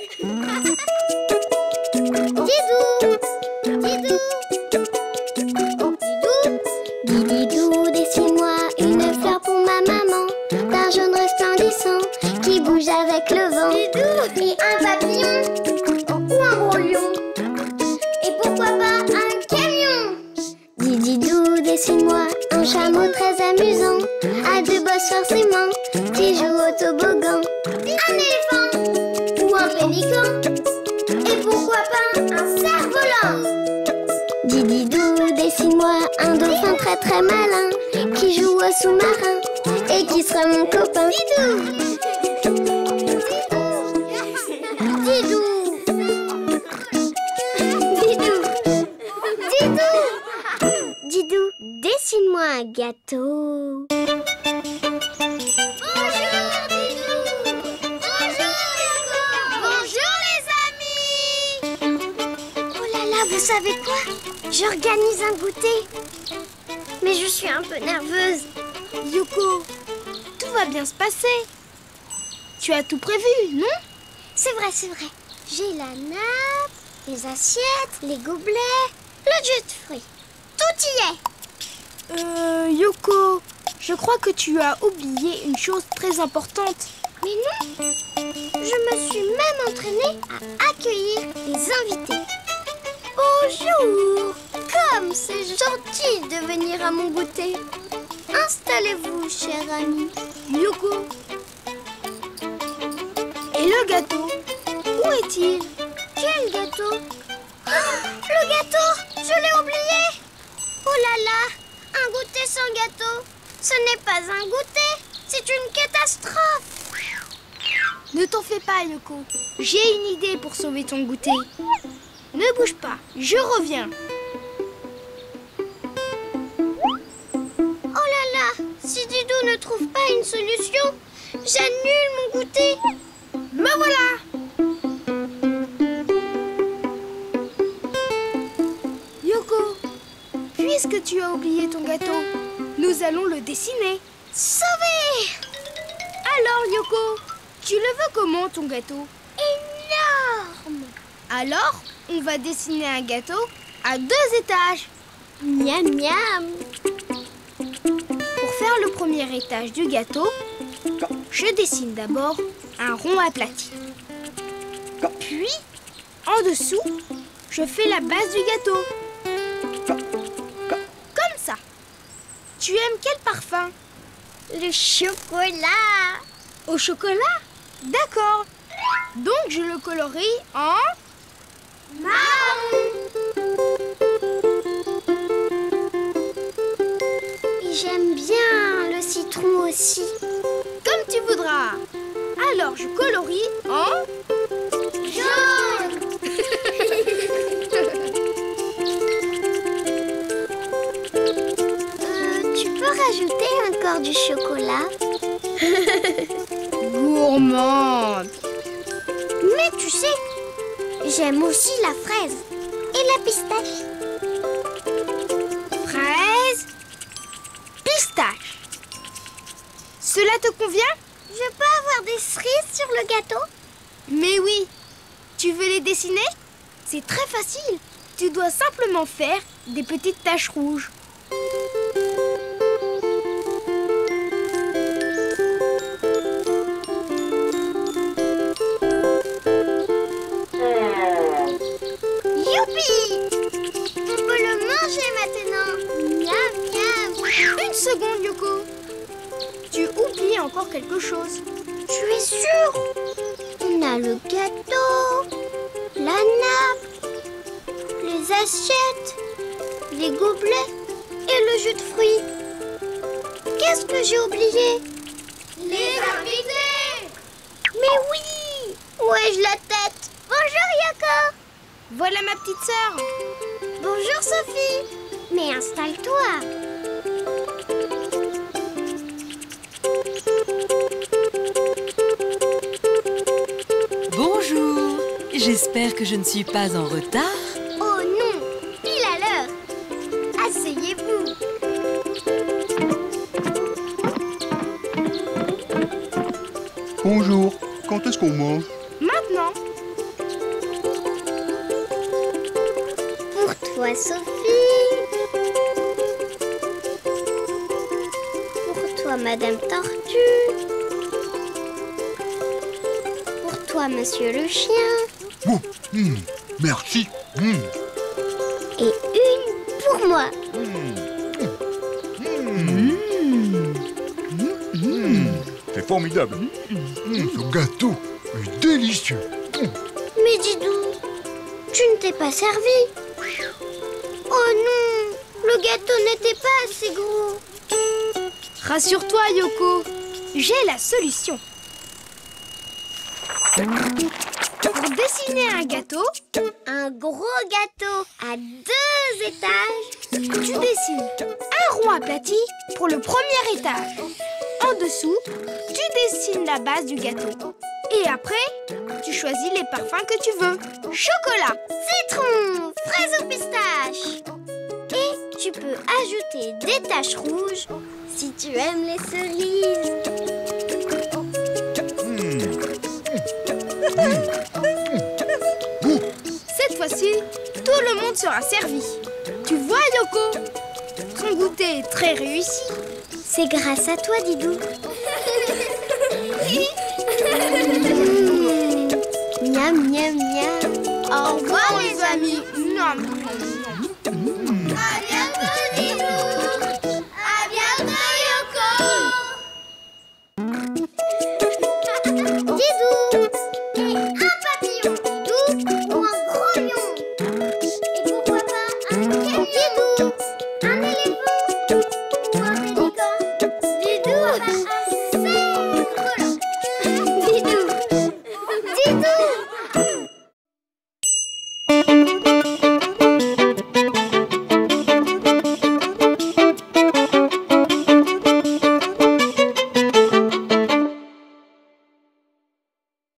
Didou! Didou! Oh, Didou! Dididou, dessine-moi une fleur pour ma maman, d'un jaune resplendissant qui bouge avec le vent. Didou! Et un papillon, ou un gros lion, et pourquoi pas un camion? Dididou, dessine-moi un chameau très amusant, à deux bosses forcément, qui joue au toboggan. Un éléphant, ou un pélican, et pourquoi pas un cerf-volant? Dididou, dessine-moi un dauphin très très malin, qui joue au sous-marin, et qui sera mon copain. Didou! Didou! Didou! Didou! Didou, dessine-moi un gâteau. Bonjour Didou! Bonjour Yoko! Bonjour les amis! Oh là là, vous savez quoi? J'organise un goûter. Mais je suis un peu nerveuse. Yoko, tout va bien se passer. Tu as tout prévu, non? C'est vrai, c'est vrai. J'ai la nappe, les assiettes, les gobelets, le jus de fruits. Tout y est. Yoko, je crois que tu as oublié une chose très importante. Mais non, je me suis même entraînée à accueillir les invités. Bonjour! Comme c'est gentil de venir à mon goûter. Installez-vous, cher ami. Yoko. Et le gâteau, où est-il? Quel gâteau? Oh, le gâteau! Je l'ai oublié! Oh là là! Un goûter sans gâteau! Ce n'est pas un goûter, c'est une catastrophe! Ne t'en fais pas, Yoko. J'ai une idée pour sauver ton goûter. Ne bouge pas, je reviens. Oh là là! Si Didou ne trouve pas une solution, j'annule mon goûter! Me voilà! Yoko, puisque tu as oublié ton gâteau, nous allons le dessiner. Sauvé! Alors, Yoko, tu le veux comment ton gâteau? Énorme! Alors, on va dessiner un gâteau à 2 étages. Miam miam! Pour faire le premier étage du gâteau, je dessine d'abord un rond aplati. Puis, en dessous, je fais la base du gâteau. Comme ça. Tu aimes quel parfum? Le chocolat! Au chocolat? D'accord. Donc, je le colorie en... marron! Et j'aime bien le citron aussi. Comme tu voudras. Alors, je colorie en... jaune! Tu peux rajouter encore du chocolat? Gourmande. Mais tu sais, j'aime aussi la fraise et la pistache. Fraise, pistache. Cela te convient? Je peux avoir des cerises sur le gâteau? Mais oui. Tu veux les dessiner? C'est très facile. Tu dois simplement faire des petites taches rouges. Youpi! On peut le manger maintenant. Miam, miam. Une seconde, Yoko. Tu oublies encore quelque chose. Tu es sûre? On a le gâteau, la nappe, les assiettes, les gobelets et le jus de fruits. Qu'est-ce que j'ai oublié? Les invités! Mais oui! Où ai-je la tête? Bonjour Yoko! Voilà ma petite sœur. Bonjour Sophie! Mais installe-toi! Bonjour, j'espère que je ne suis pas en retard. Oh non! Pile à l'heure! Asseyez-vous! Bonjour, quand est-ce qu'on mange? Maintenant, toi, Sophie. Pour toi, Madame Tortue. Pour toi, Monsieur le Chien. Oh, merci. Et une pour moi. C'est formidable. Ce gâteau est délicieux. Mais Didou, tu ne t'es pas servi. Oh non, le gâteau n'était pas assez gros. Rassure-toi, Yoko, j'ai la solution. Pour dessiner un gâteau, Un gros gâteau à 2 étages. tu dessines un rond aplati pour le premier étage. En dessous, tu dessines la base du gâteau. Et après, tu choisis les parfums que tu veux. Chocolat, Citron, fraise ou pistache. Et tu peux ajouter des taches rouges si tu aimes les cerises. cette fois-ci, tout le monde sera servi. Tu vois, Yoko, ton goûter est très réussi. C'est grâce à toi, Didou. Miam, miam, miam. Au revoir, les amis. Nom, nom, nom.